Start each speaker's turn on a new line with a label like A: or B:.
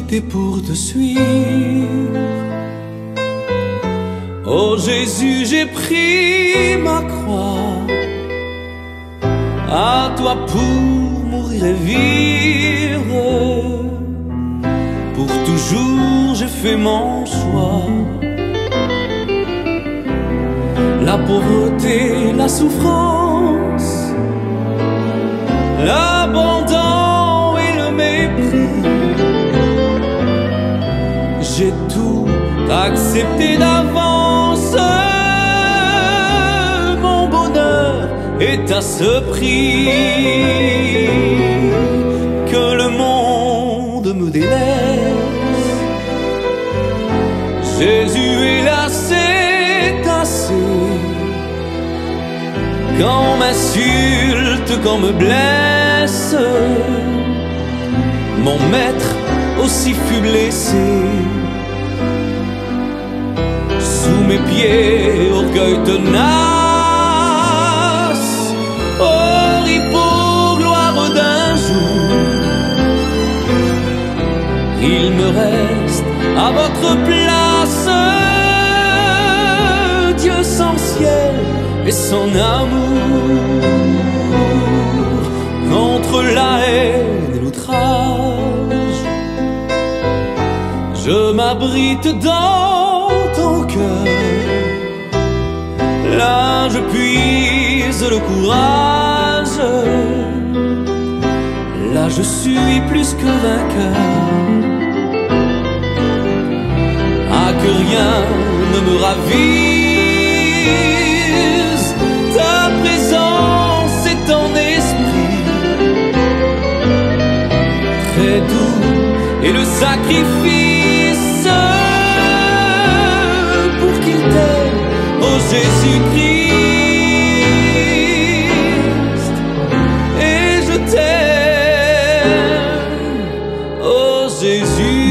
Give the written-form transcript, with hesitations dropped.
A: quitter pour te suivre. Oh Jésus, j'ai pris ma croix, à toi pour mourir et vivre. Pour toujours j'ai fait mon choix. La pauvreté, la souffrance, l'abandon et le mépris, j'ai tout accepté d'avance. Mon bonheur est à ce prix, que le monde me délaisse. Jésus est là, c'est assez. Quand on m'insulte, quand on me blesse, mon maître aussi fut blessé. Sous mes pieds, orgueil tenace, pour gloire d'un jour. Il me reste à votre place, Dieu sans ciel et son amour, contre la haine et l'outrage. Je m'abrite dans ton cœur, là je puise le courage, là je suis plus que vainqueur. Ah, que rien ne me ravise, ta présence est ton esprit, très doux et le sacrifice pour qu'il t'aime, oh Jésus-Christ. Et je t'aime, oh Jésus.